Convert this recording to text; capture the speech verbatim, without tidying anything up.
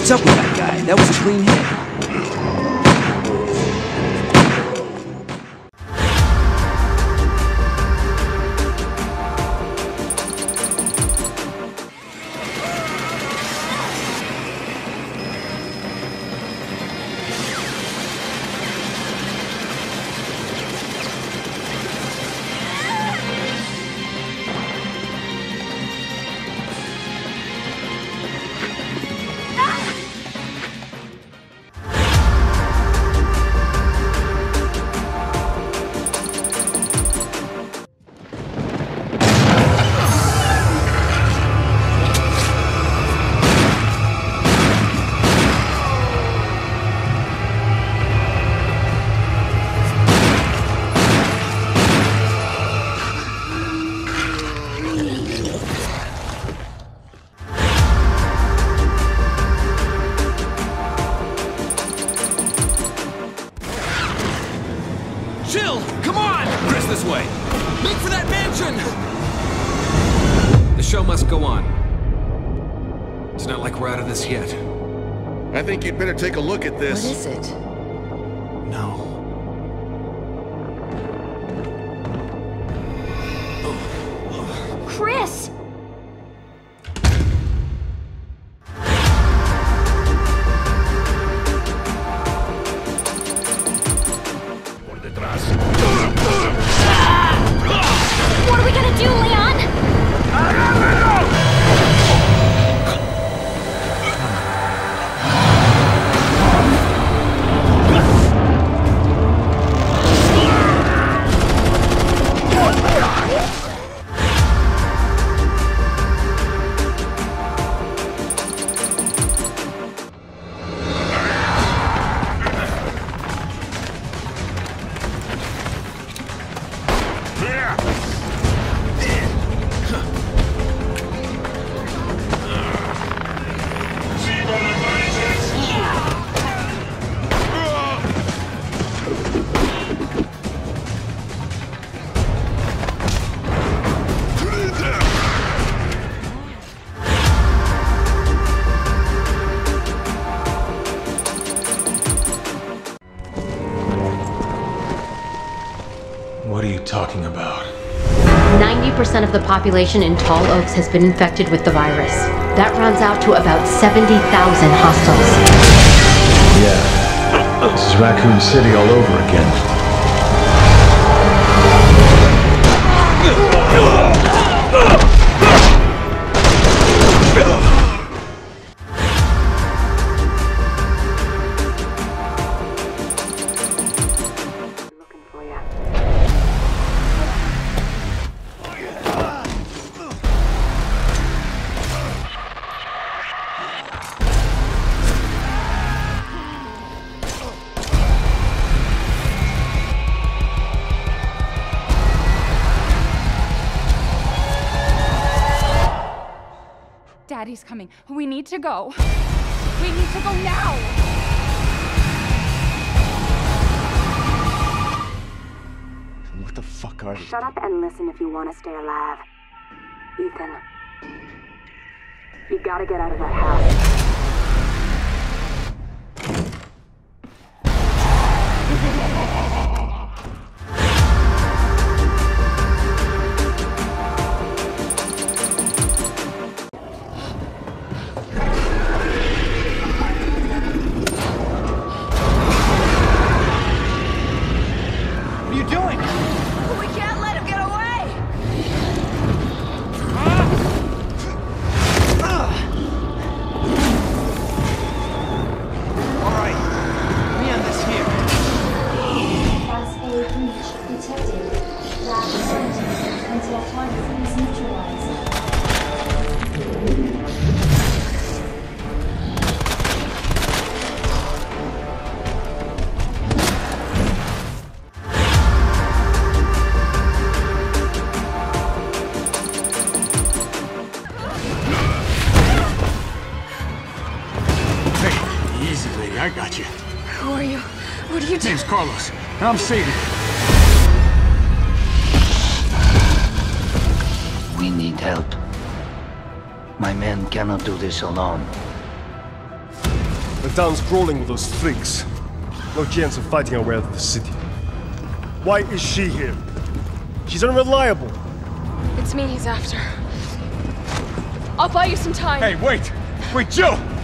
What's up with that guy? That was a clean hit. Chill! Come on! Chris, this way! Make for that mansion! The show must go on. It's not like we're out of this yet. I think you'd better take a look at this. What is it? No. Chris! What are we gonna do, Leon? What are you talking about? ninety percent of the population in Tall Oaks has been infected with the virus. That rounds out to about seventy thousand hostiles. Yeah, this is Raccoon City all over again. Daddy's coming. We need to go. We need to go now! What the fuck are you? Shut up and listen if you want to stay alive. Ethan, you gotta get out of that house. I got you. Who are you? What are you doing? Name's Carlos, and I'm Sadie. We need help. My men cannot do this alone. The town's crawling with those freaks. No chance of fighting our way out of the city. Why is she here? She's unreliable. It's me he's after. I'll buy you some time. Hey, wait! Wait, Jill!